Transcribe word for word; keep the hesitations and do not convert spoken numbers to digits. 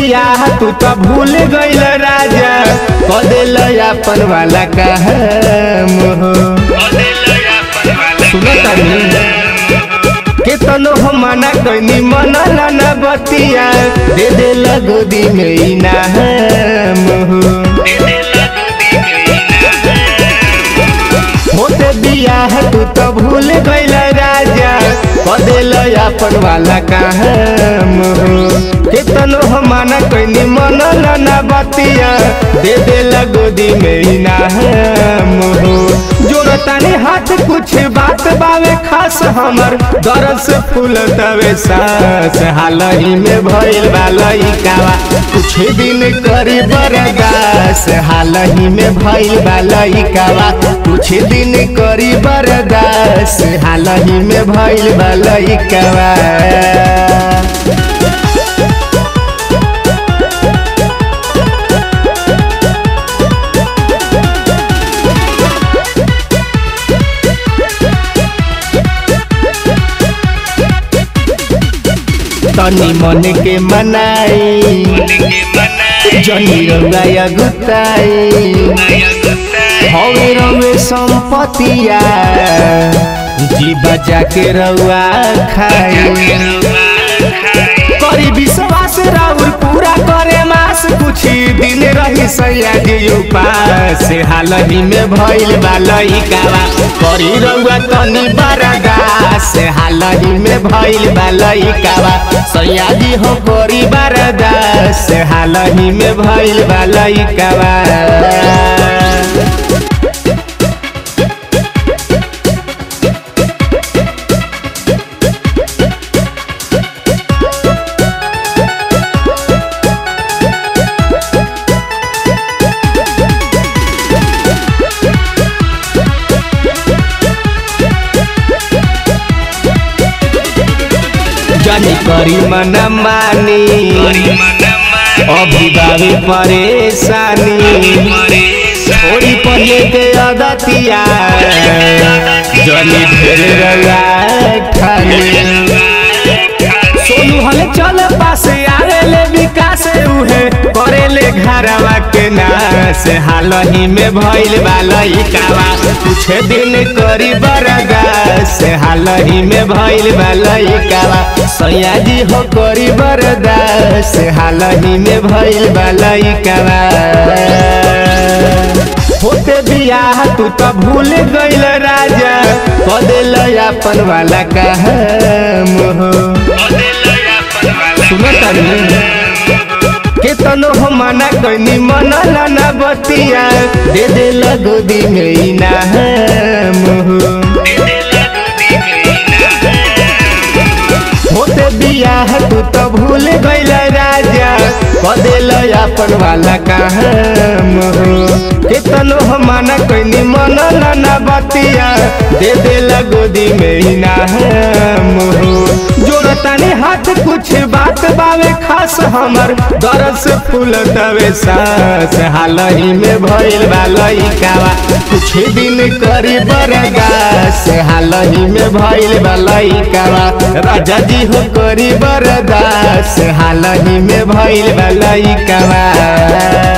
बियाह तू तो भूल गइल राजा कदेल अपन वाला काम हो। सुनो तनी केतनो हम मना कइनी मनला ना बतिया दे दे लगोदी में इनाम हो। होते बियाह तू तो भूल गइल राजा कदेल अपन वाला काम हो। केतनो हम मना कइनी मनला ना बतिया दे दे लगोदी में इनाम हो। जोड़तानी हाथ कुछ बात बावे खास हमर दर्द से फूल तवे सांस हालही में भइल बालई कावा कुछ दिन करी बर्दाश्त हालही में भइल बालई कावा कुछ दिन करी बर्दाश्त हालही में भइल बालई कावा। तनी मन के मनाई जनी रंगाया गुताई हवे रवे संपतिया जी बचा के रउआ खाई करी विश्वास राउर पूरा करे मास कुछ दिन रही सैया जी उपास हालही में भइल बालई कावा करी रउआ तनी बर्दाश्त हालही में भइल बालई कावा सैया जी हो करी बर्दाश्त हालही में भइल बालई कावा। जानी करी मन मानी अभी बाबी परेशानी थोड़ी पहले के अदतिया जानी ढेर रंगा खानी सोनू हले चल पास आवे ले विकास उहे करे ले घरवा के नास हालही में भइल बालई कावा कुछ दिन करी बर्दाश्त हालही में भइल बालई कावा सैया जी हो करी बर्दाश्त हालही में भइल बालई कावा। होते बियाह तू तो भूल गइल राजा कदेल अपन वाला काम हो। सुनो तनी केतनो हम मना कइनी मनला ना बतिया दे दे लगोदी में इनाम हो। होते बियाह तू तो भूल गइल राजा कदेल अपन वाला काम हो। केतनो हम मना कइनी मनला ना बतिया दे दे लगोदी में इनाम हो। जोड़तानी हाथ कुछ बात बावे खास हमर दर्द से फूल तवे सांस हालही में भइल बालई कावा कुछ दिन करी बर्दाश्त हालही में भइल बालई कावा राजा जी हो करी बर्दाश्त हालही में भइल बालई कावा।